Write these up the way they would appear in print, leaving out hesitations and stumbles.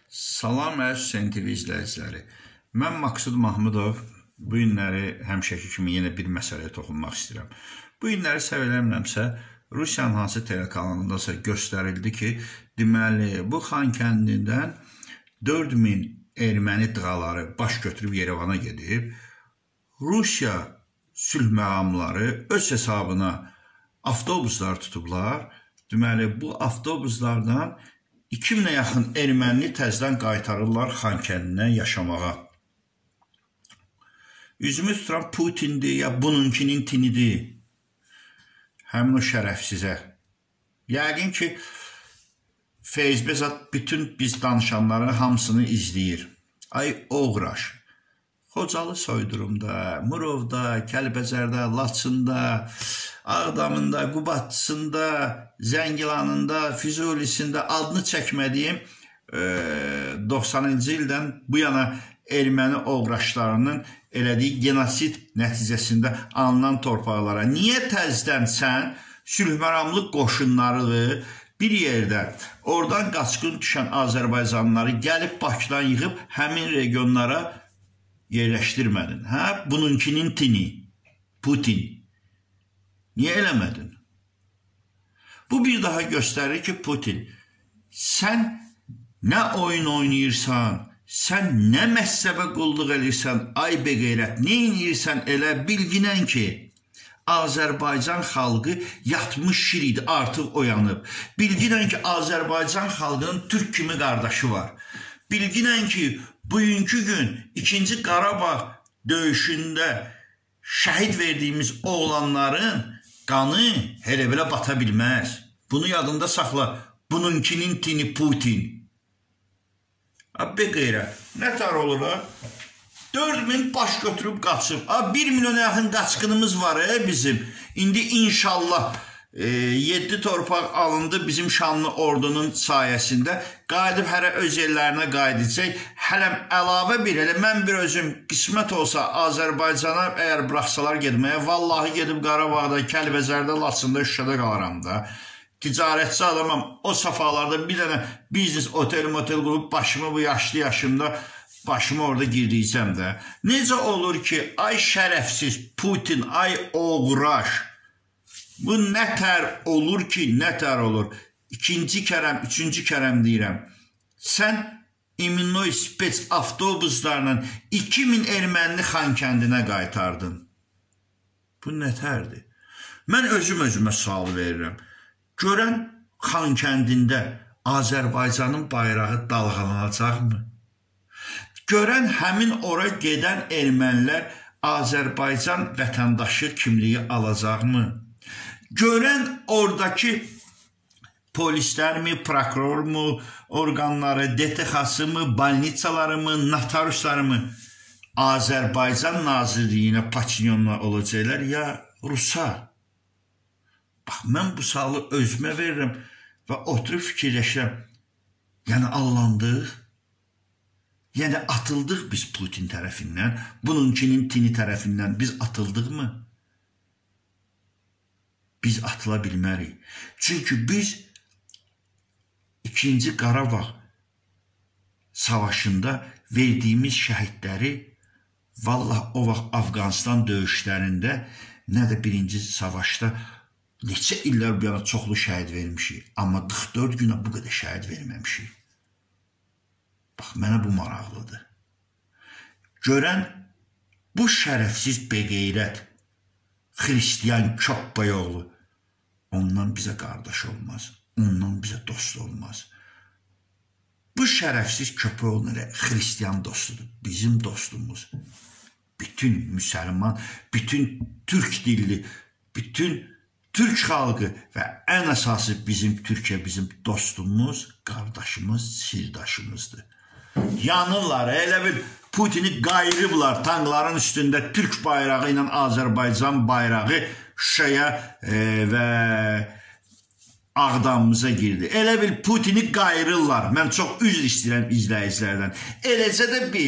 Salam Əziz TV izləyiciləri. Mən Maqsud Mahmudov. Bu günləri həmişəki kimi yenə bir məsələyə toxunmaq istəyirəm. Bu günləri səhv eləmirəmsə, Rusiyanın hansı telekanalındasa göstərildi ki, deməli, bu Xankəndidən 4000 erməni dığaları baş götürüb Yerevana gedib. Rusiya sülh məqamları öz hesabına avtobuslar tutublar. Deməli, bu avtobuslardan 2000-ə yaxın erməni təzdən qaytarırlar Xankəndinə yaşamağa. Üzümü tuturan Putindir ya bununkinin tinidir. Həmin o şərəfsizə. Yəqin ki, Feyzbezat bütün biz danışanları hamısını izləyir. Ay oğraş. Xocalı soydurumda, Murovda, Kəlbəzərdə, Laçında, Ağdamında, Qubadçısında, Zəngilanında, Füzulisində adını çəkmədiyim 90-cı ildən bu yana erməni oğraşlarının elədiyi genosid nəticəsində alınan torpaqlara. Niyə təzdən sən sülhməramlıq qoşunları bir yerdə oradan qaçqın düşən Azərbaycanlıları gəlib Bakıdan yığıb həmin regionlara yerləşdirmədin? Hə? Bununkinin tini, Putin. Niyə eləmədin? Bu bir daha göstərir ki, Putin, sən nə oyun oynayırsan, sən nə məhzəbə qulluq edirsən, ay beqeyrət, nə inirsən elə bilginən ki, Azərbaycan xalqı yatmış şir idi, artıq oyanıb. Bilginən ki, Azərbaycan xalqının Türk kimi qardaşı var. Bilginən ki, bugünkü gün 2-ci Qarabağ döyüşündə şəhid verdiyimiz oğlanların qanı elə belə bata bilməz. Bunu yadında saxla. Bununkinin tini Putin. Be qeyrət, nə tər olur ha? 4000 baş götürüb qaçıb. 1 milyona yaxın qaçqınımız var bizim. İndi inşallah 7 torpaq alındı bizim şanlı ordunun sayəsində. Qayıdıb hərə öz yerlərinə qayıdacaq. Hələm əlavə bir, elə mən bir özüm qismət olsa Azərbaycana əgər bıraxsalar gedməyə, vallahi gedib Qarabağda, Kəlbəzərdə, Laçında, Şuşada qalaram da. Ticarətçi adamam, o safalarda bir dənə biznes otel qurub başımı bu yaşlı yaşımda başımı orada girdiyəcəm də. Necə olur ki, ay şərəfsiz Putin, ay oğraş, bu nə tər olur ki, nə tər olur. 2-ci kərəm, 3-cü kərəm deyirəm. Sən İminoy spets avtobuslarla 2000 ermənini Xankəndinə qaytardın. Bu nə tərdir? Mən özümə sual verirəm. Görən Xankəndində Azərbaycanın bayrağı dalğalanacaqmı? Görən həmin ora gedən ermənilər Azərbaycan vətəndaşı kimliyi alacaqmı? Görən oradakı polislərmi, prokurormu, orqanları, DTX-ımı, balnitsalarımı, notariuslarımı Azərbaycan Nazirliyinə, Paçinyonla olacaqlar ya Rusa? Bax, mən bu sualı özümə verirəm və oturub fikirləşirəm. Yəni allandıq, yəni atıldıq biz Putin tərəfindən, bununkinin tini tərəfindən biz atıldıq mı? Biz atıla bilmərik. Çünki biz 2-ci Qarabağ savaşında verdiyimiz şəhidləri vallah o vaxt Afqanistan döyüşlərində nə də 1-ci savaşda neçə illər bu yana çoxlu şəhid vermişik. Amma 44 günə bu qədər şəhid verməmişik. Bax, mənə bu maraqlıdır. Görən bu şərəfsiz beqeyrət Xristiyan Köpbəyoğlu ondan bizə qardaş olmaz. Ondan bizə dost olmaz. Bu şərəfsiz Köpbəyoğlu Xristiyan dostudur. Bizim dostumuz. Bütün müsəlman, bütün türk dilli, bütün Türk xalqı və ən əsası bizim Türkiyə bizim dostumuz, qardaşımız, sirdaşımızdır. Yanırlar, elə bir Putini qayırıblar tankların üstündə Türk bayrağı ilə Azərbaycan bayrağı Şuşaya və Ağdamımıza girdi. Elə bir Putini qayırırlar. Mən çox üzr istəyirəm izləyicilərdən. Eləcə də biz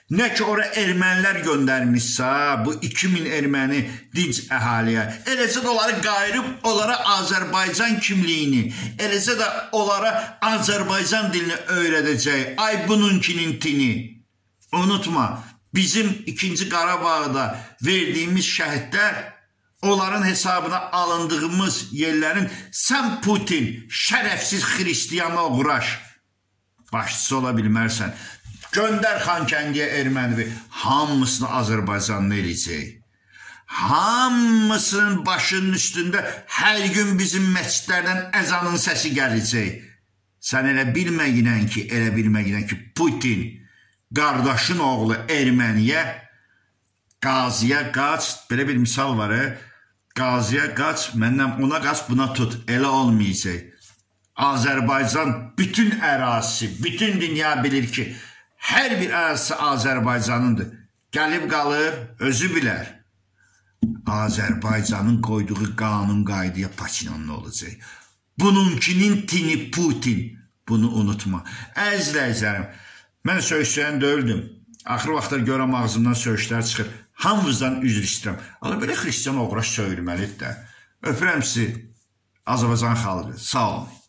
Nə ki ora ermənilər göndərmişsə, bu 2000 erməni dinc əhaliyə, eləcə də onları qayırıb, onlara Azərbaycan kimliyini, eləcə də onlara Azərbaycan dilini öyrədəcək. Ay bununkinin tini. Unutma, bizim 2-ci Qarabağda verdiyimiz şəhidlər, onların hesabına alındığımız yerlərin sən Putin, şərəfsiz xristiyana uğraş, başçısı ola bilmərsən. Göndər Xankəndiyə erməni, hamısını Azərbaycanlı eləyəcək. Hamısının başının üstündə hər gün bizim məscidlərdən əzanın səsi gələcək. Sən elə bilməyinən ki, Putin, qardaşın oğlu erməniyə, qaziyə qaç, belə bir misal var, qaziyə qaç, məndən ona qaç, buna tut, elə olmayacaq. Azərbaycan bütün ərazisi, bütün dünya bilir ki, hər bir ərazisi Azərbaycanındır. Gəlib qalır, özü bilər. Azərbaycanın qoyduğu qanun qaydaya Paşinyanlı olacaq. Bununkinin tini Putin. Bunu unutma. Əzizləyicilərim, mən söyüşləyən döyüldüm. Axır vaxtlar görəm ağzımdan söyüşlər çıxır. Hamınızdan üzr istəyirəm. Allah belə xristiyan oğraş söyülməlidir də. Öpürəm sizi, Azərbaycan xalqı. Sağ olun.